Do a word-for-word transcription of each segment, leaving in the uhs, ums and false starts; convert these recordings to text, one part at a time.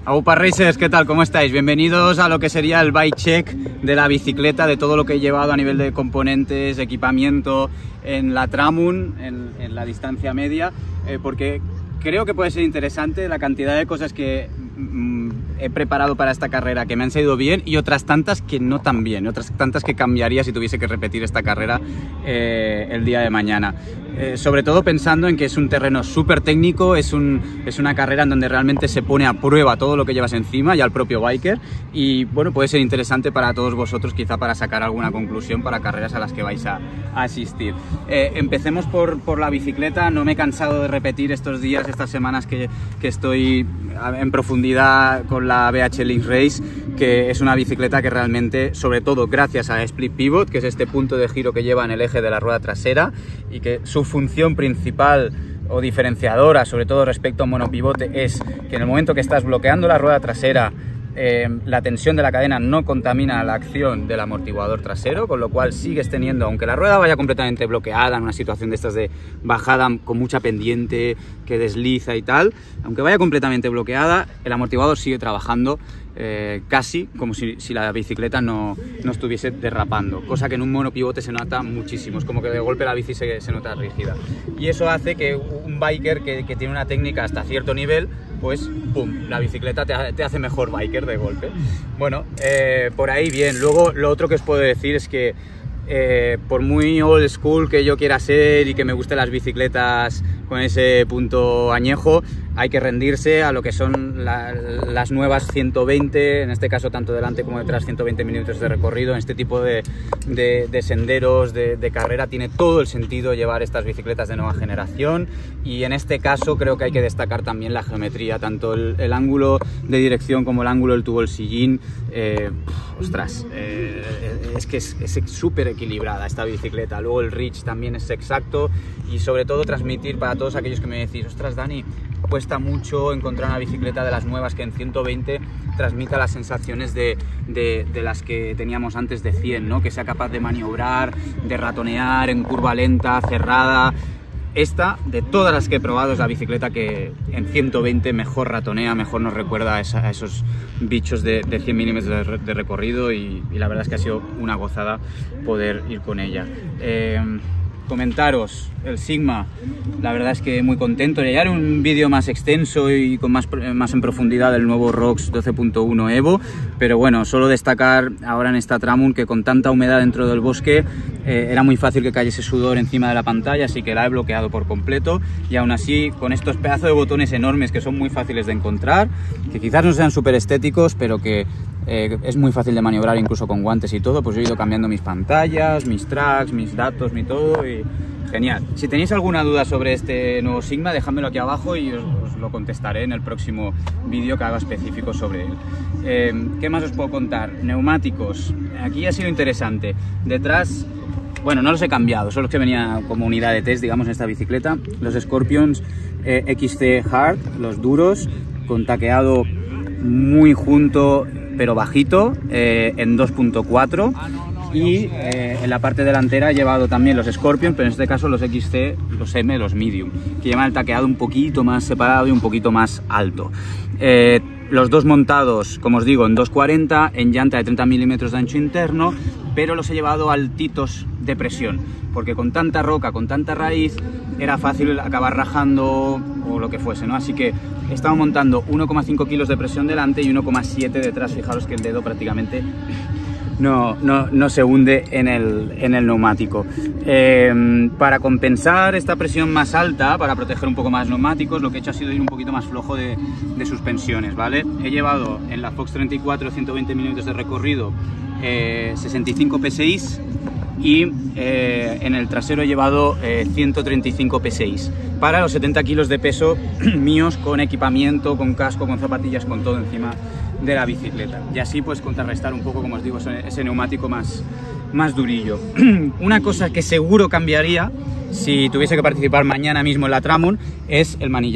Aupa Racers, ¿qué tal? ¿Cómo estáis? Bienvenidos a lo que sería el bike check de la bicicleta, de todo lo que he llevado a nivel de componentes, equipamiento en la Tramun, en, en la distancia media, eh, porque creo que puede ser interesante la cantidad de cosas que mm, he preparado para esta carrera que me han salido bien y otras tantas que no tan bien, otras tantas que cambiaría si tuviese que repetir esta carrera eh, el día de mañana. Eh, sobre todo pensando en que es un terreno súper técnico, es, un, es una carrera en donde realmente se pone a prueba todo lo que llevas encima y al propio biker, y bueno, puede ser interesante para todos vosotros, quizá para sacar alguna conclusión para carreras a las que vais a, a asistir. Eh, empecemos por, por la bicicleta. No me he cansado de repetir estos días, estas semanas que, que estoy en profundidad con la B H Link Race, que es una bicicleta que realmente, sobre todo gracias a Split Pivot, que es este punto de giro que lleva en el eje de la rueda trasera, y que su función principal o diferenciadora, sobre todo respecto a un monopivote, es que en el momento que estás bloqueando la rueda trasera, eh, la tensión de la cadena no contamina la acción del amortiguador trasero, con lo cual sigues teniendo, aunque la rueda vaya completamente bloqueada en una situación de estas de bajada con mucha pendiente que desliza y tal, aunque vaya completamente bloqueada, el amortiguador sigue trabajando Eh, casi como si, si la bicicleta no, no estuviese derrapando, cosa que en un monopivote se nota muchísimo, es como que de golpe la bici se, se nota rígida, y eso hace que un biker que, que tiene una técnica hasta cierto nivel, pues pum, la bicicleta te, te hace mejor biker de golpe. Bueno, eh, por ahí bien. Luego lo otro que os puedo decir es que eh, por muy old school que yo quiera ser y que me gusten las bicicletas con ese punto añejo, hay que rendirse a lo que son la, las nuevas ciento veinte, en este caso tanto delante como detrás, ciento veinte minutos de recorrido. En este tipo de, de, de senderos, de, de carrera, tiene todo el sentido llevar estas bicicletas de nueva generación, y en este caso creo que hay que destacar también la geometría, tanto el, el ángulo de dirección como el ángulo del tubo del sillín. Eh, ostras, eh, es que es súper equilibrada esta bicicleta. Luego el reach también es exacto, y sobre todo transmitir para todos aquellos que me decís, ostras Dani, cuesta mucho encontrar una bicicleta de las nuevas que en ciento veinte transmita las sensaciones de, de, de las que teníamos antes de cien, ¿no? Que sea capaz de maniobrar, de ratonear en curva lenta, cerrada. Esta, de todas las que he probado, es la bicicleta que en ciento veinte mejor ratonea, mejor nos recuerda a, esa, a esos bichos de, de cien milímetros de, de recorrido, y, y la verdad es que ha sido una gozada poder ir con ella. Eh, comentaros el Sigma, la verdad es que muy contento. Ya haré un vídeo más extenso y con más, más en profundidad del nuevo ROX doce punto uno Evo, pero bueno, solo destacar ahora en esta Tramun que con tanta humedad dentro del bosque eh, era muy fácil que cayese sudor encima de la pantalla, así que la he bloqueado por completo, y aún así con estos pedazos de botones enormes que son muy fáciles de encontrar, que quizás no sean súper estéticos, pero que Eh, es muy fácil de maniobrar incluso con guantes y todo, pues he ido cambiando mis pantallas, mis tracks, mis datos, mi todo, y genial. Si tenéis alguna duda sobre este nuevo Sigma, dejadmelo aquí abajo y os, os lo contestaré en el próximo vídeo que haga específico sobre él. Eh, ¿Qué más os puedo contar? Neumáticos. Aquí ha sido interesante. Detrás, bueno, no los he cambiado, son los que venía como unidad de test, digamos, en esta bicicleta. Los Scorpions eh, X C Hard, los duros, con taqueado muy junto pero bajito, eh, en dos punto cuatro, y eh, en la parte delantera he llevado también los Scorpion, pero en este caso los X C, los M, los Medium, que llevan el taqueado un poquito más separado y un poquito más alto. Eh, los dos montados, como os digo, en dos cuarenta, en llanta de treinta milímetros de ancho interno, pero los he llevado altitos de presión, porque con tanta roca, con tanta raíz, era fácil acabar rajando o lo que fuese, ¿no? Así que estaba montando uno coma cinco kilos de presión delante y uno coma siete detrás. Fijaros que el dedo prácticamente no, no, no se hunde en el, en el neumático. Eh, para compensar esta presión más alta, para proteger un poco más neumáticos, lo que he hecho ha sido ir un poquito más flojo de, de suspensiones, ¿vale? He llevado en la Fox treinta y cuatro, ciento veinte minutos de recorrido, eh, sesenta y cinco P seis, y eh, en el trasero he llevado eh, ciento treinta y cinco P seis para los setenta kilos de peso míos, con equipamiento, con casco, con zapatillas, con todo encima de la bicicleta, y así pues contrarrestar un poco, como os digo, ese, ese neumático más, más durillo. Una cosa que seguro cambiaría si tuviese que participar mañana mismo en la Tramun es el manillar,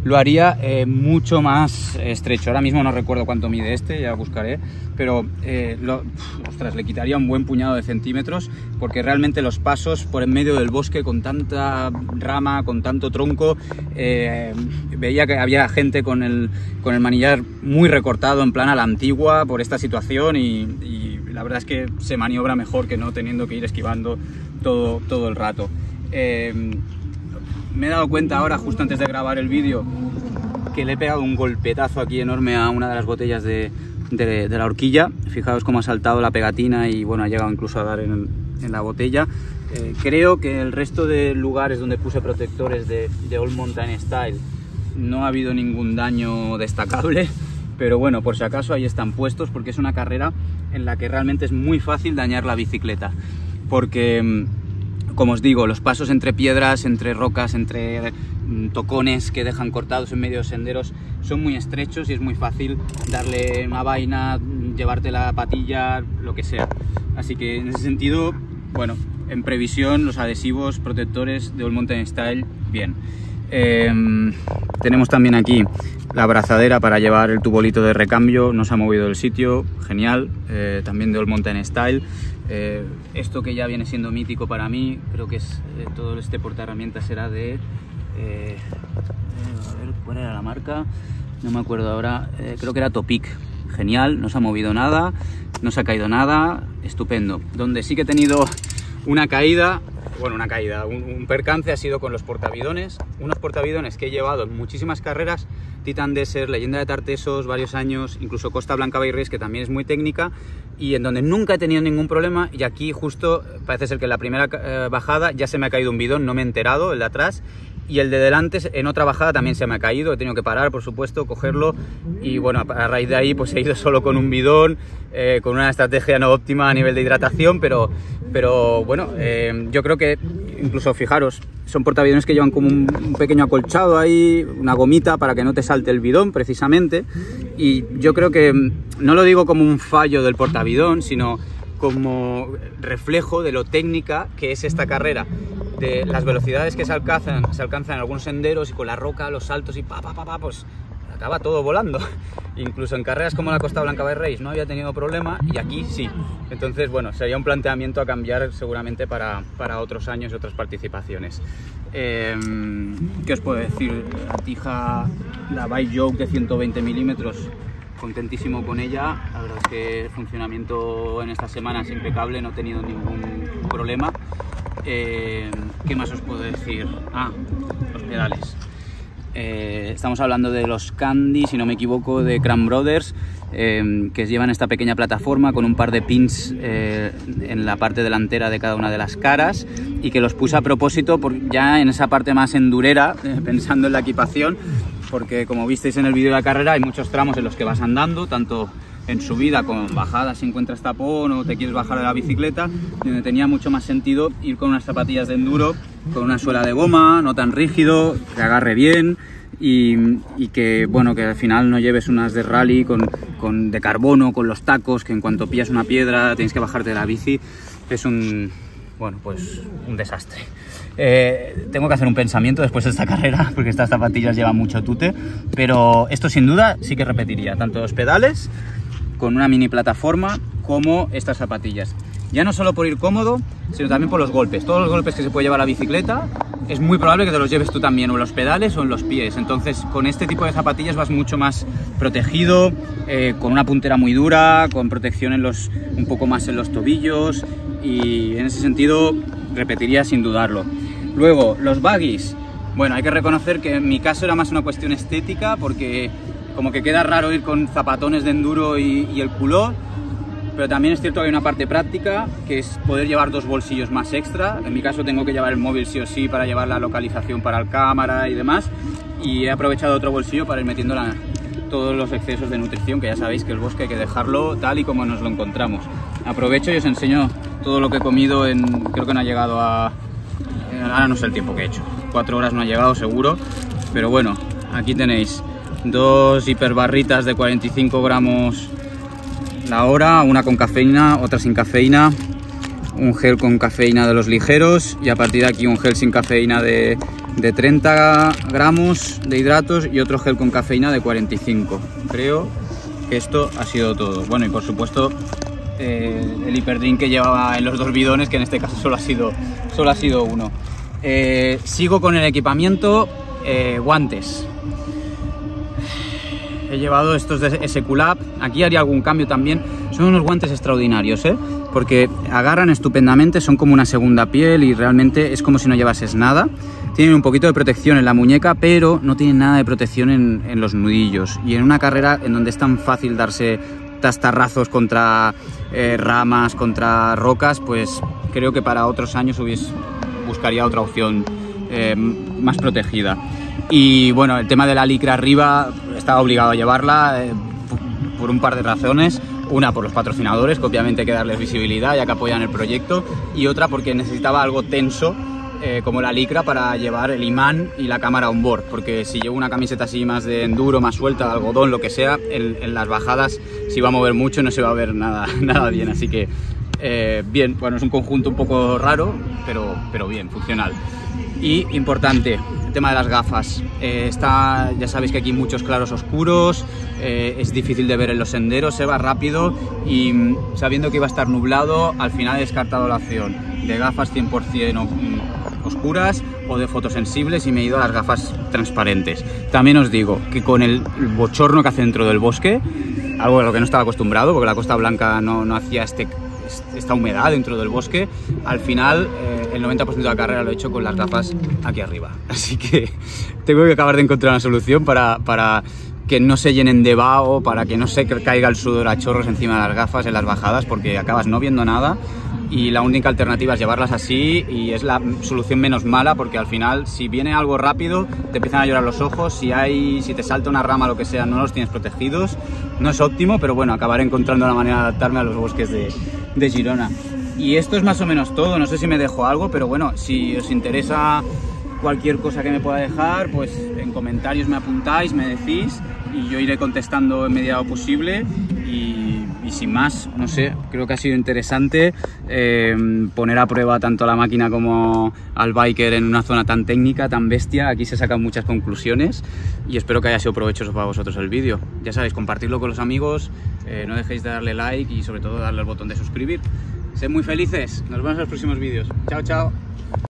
lo haría eh, mucho más estrecho. Ahora mismo no recuerdo cuánto mide este, ya lo buscaré, pero eh, lo, ostras, le quitaría un buen puñado de centímetros, porque realmente los pasos por en medio del bosque con tanta rama, con tanto tronco, eh, veía que había gente con el, con el manillar muy recortado en plan a la antigua por esta situación, y, y la verdad es que se maniobra mejor que no teniendo que ir esquivando todo, todo el rato. Eh, me he dado cuenta ahora, justo antes de grabar el vídeo, que le he pegado un golpetazo aquí enorme a una de las botellas de, de, de la horquilla. Fijaos cómo ha saltado la pegatina y bueno, ha llegado incluso a dar en, en la botella. Eh, creo que el resto de lugares donde puse protectores de, de Old Mountain Style no ha habido ningún daño destacable, pero bueno, por si acaso ahí están puestos, porque es una carrera en la que realmente es muy fácil dañar la bicicleta, porque, como os digo, los pasos entre piedras, entre rocas, entre tocones que dejan cortados en medio de senderos son muy estrechos y es muy fácil darle una vaina, llevarte la patilla, lo que sea. Así que en ese sentido, bueno, en previsión, los adhesivos protectores de Old Mountain Style, bien. Eh, tenemos también aquí la abrazadera para llevar el tubolito de recambio, no se ha movido del sitio, genial, eh, también de Old Mountain Style. Eh, esto que ya viene siendo mítico para mí, creo que es eh, todo este portaherramientas era de... Eh, a ver, ¿cuál era la marca? No me acuerdo ahora, eh, creo que era Topic. Genial, no se ha movido nada, no se ha caído nada, estupendo. Donde sí que he tenido una caída, bueno, una caída, un, un percance ha sido con los portabidones, unos portabidones que he llevado en muchísimas carreras, Titan Desert, Leyenda de Tartesos, varios años, incluso Costa Blanca Bay Race, que también es muy técnica, y en donde nunca he tenido ningún problema, y aquí justo parece ser que en la primera eh, bajada ya se me ha caído un bidón, no me he enterado, el de atrás, y el de delante en otra bajada también se me ha caído, he tenido que parar, por supuesto, cogerlo, y bueno, a raíz de ahí pues he ido solo con un bidón, eh, con una estrategia no óptima a nivel de hidratación, pero, pero bueno, eh, yo creo que incluso, fijaros, son portabidones que llevan como un, un pequeño acolchado ahí, una gomita para que no te salte el bidón precisamente, y yo creo que no lo digo como un fallo del portabidón, sino como reflejo de lo técnica que es esta carrera, de las velocidades que se alcanzan, se alcanzan en algunos senderos, y con la roca, los saltos y pa, pa, pa, pa, pues acaba todo volando. Incluso en carreras como la Costa Blanca Bay Race no había tenido problema, y aquí sí. Entonces, bueno, sería un planteamiento a cambiar seguramente para, para otros años y otras participaciones. Eh, ¿Qué os puedo decir? La tija, la Bike Joke de ciento veinte milímetros, contentísimo con ella. La verdad es que el funcionamiento en esta semana es impecable, no he tenido ningún problema. Eh, ¿Qué más os puedo decir? Ah, los pedales. Eh, estamos hablando de los Candy, si no me equivoco, de Cram Brothers, eh, que llevan esta pequeña plataforma con un par de pins eh, en la parte delantera de cada una de las caras, y que los puse a propósito por, ya en esa parte más endurera, eh, pensando en la equipación, porque como visteis en el vídeo de la carrera hay muchos tramos en los que vas andando, tanto en subida con bajada si encuentras tapón o te quieres bajar de la bicicleta, donde tenía mucho más sentido ir con unas zapatillas de enduro, con una suela de goma, no tan rígido, que agarre bien y, y que, bueno, que al final no lleves unas de rally con, con de carbono, con los tacos, que en cuanto pillas una piedra tienes que bajarte de la bici, es un, bueno, pues un desastre. Eh, tengo que hacer un pensamiento después de esta carrera, porque estas zapatillas llevan mucho tute, pero esto sin duda sí que repetiría, tanto los pedales con una mini plataforma como estas zapatillas. Ya no solo por ir cómodo, sino también por los golpes. Todos los golpes que se puede llevar la bicicleta, es muy probable que te los lleves tú también, o en los pedales o en los pies. Entonces, con este tipo de zapatillas vas mucho más protegido, eh, con una puntera muy dura, con protección en los, un poco más en los tobillos, y en ese sentido repetiría sin dudarlo. Luego, los baggies. Bueno, hay que reconocer que en mi caso era más una cuestión estética, porque como que queda raro ir con zapatones de enduro y, y el culot, pero también es cierto que hay una parte práctica, que es poder llevar dos bolsillos más extra. En mi caso tengo que llevar el móvil sí o sí para llevar la localización para el cámara y demás, y he aprovechado otro bolsillo para ir metiendo la, todos los excesos de nutrición, que ya sabéis que el bosque hay que dejarlo tal y como nos lo encontramos. Aprovecho y os enseño todo lo que he comido en, creo que no ha llegado a, ahora no sé el tiempo que he hecho, cuatro horas no ha llegado seguro, pero bueno, aquí tenéis dos hiperbarritas de cuarenta y cinco gramos la hora, una con cafeína, otra sin cafeína, un gel con cafeína de los ligeros, y a partir de aquí un gel sin cafeína de de treinta gramos de hidratos y otro gel con cafeína de cuarenta y cinco. Creo que esto ha sido todo. Bueno, y por supuesto eh, el hiperdrink que llevaba en los dos bidones, que en este caso solo ha sido, solo ha sido uno. Eh, sigo con el equipamiento, eh, guantes. He llevado estos de S Q Lab, aquí haría algún cambio también. Son unos guantes extraordinarios, ¿eh? Porque agarran estupendamente, son como una segunda piel y realmente es como si no llevases nada. Tienen un poquito de protección en la muñeca, pero no tienen nada de protección en, en los nudillos. Y en una carrera en donde es tan fácil darse tastarrazos contra eh, ramas, contra rocas, pues creo que para otros años hubiese, buscaría otra opción eh, más protegida. Y bueno, el tema de la licra arriba, estaba obligado a llevarla eh, por un par de razones. Una, por los patrocinadores, que obviamente hay que darles visibilidad ya que apoyan el proyecto, y otra porque necesitaba algo tenso eh, como la licra para llevar el imán y la cámara on board, porque si llevo una camiseta así más de enduro, más suelta, de algodón, lo que sea, en, en las bajadas si va a mover mucho no se va a ver nada, nada bien, así que eh, bien, bueno, es un conjunto un poco raro, pero, pero bien, funcional. Y importante, el tema de las gafas. Eh, está, ya sabéis que aquí hay muchos claros oscuros, eh, es difícil de ver en los senderos, se va rápido y sabiendo que iba a estar nublado, al final he descartado la opción de gafas cien por cien oscuras o de fotosensibles y me he ido a las gafas transparentes. También os digo que con el bochorno que hace dentro del bosque, algo a lo que no estaba acostumbrado, porque la Costa Blanca no, no hacía este, esta humedad dentro del bosque, al final eh, el noventa por ciento de la carrera lo he hecho con las gafas aquí arriba. Así que tengo que acabar de encontrar una solución para, para que no se llenen de vaho, para que no se caiga el sudor a chorros encima de las gafas en las bajadas, porque acabas no viendo nada. Y la única alternativa es llevarlas así y es la solución menos mala, porque al final si viene algo rápido te empiezan a llorar los ojos, si, hay, si te salta una rama o lo que sea no los tienes protegidos, no es óptimo, pero bueno, acabaré encontrando la manera de adaptarme a los bosques de, de Girona. Y esto es más o menos todo, no sé si me dejo algo, pero bueno, si os interesa cualquier cosa que me pueda dejar, pues en comentarios me apuntáis, me decís y yo iré contestando en medida posible. Y, y sin más, no sé, creo que ha sido interesante eh, poner a prueba tanto a la máquina como al biker en una zona tan técnica, tan bestia. Aquí se sacan muchas conclusiones y espero que haya sido provechoso para vosotros el vídeo. Ya sabéis, compartirlo con los amigos, eh, no dejéis de darle like y sobre todo darle al botón de suscribir. Sed muy felices, nos vemos en los próximos vídeos. Chao, chao.